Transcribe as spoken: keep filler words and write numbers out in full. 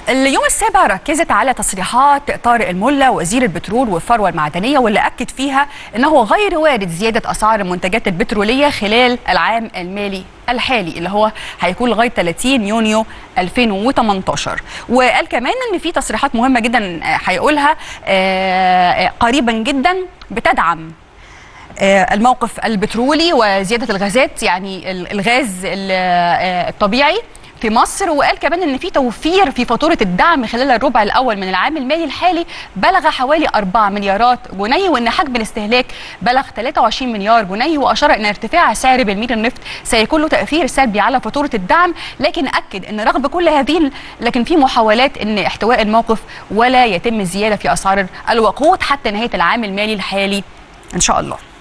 اليوم السابع ركزت على تصريحات طارق الملا وزير البترول والثروة المعدنية، واللي أكد فيها أنه غير وارد زيادة أسعار المنتجات البترولية خلال العام المالي الحالي اللي هو هيكون لغاية ثلاثين يونيو ألفين وثمانية عشر. وقال كمان أن في تصريحات مهمة جدا هيقولها قريبا جدا بتدعم الموقف البترولي وزيادة الغازات، يعني الغاز الطبيعي في مصر. وقال كمان ان في توفير في فاتوره الدعم خلال الربع الاول من العام المالي الحالي بلغ حوالي أربعة مليارات جنيه، وان حجم الاستهلاك بلغ ثلاثة وعشرين مليار جنيه. واشار ان ارتفاع سعر برميل النفط سيكون له تاثير سلبي على فاتوره الدعم، لكن اكد ان رغم كل هذه لكن في محاولات ان احتواء الموقف ولا يتم الزياده في اسعار الوقود حتى نهايه العام المالي الحالي ان شاء الله.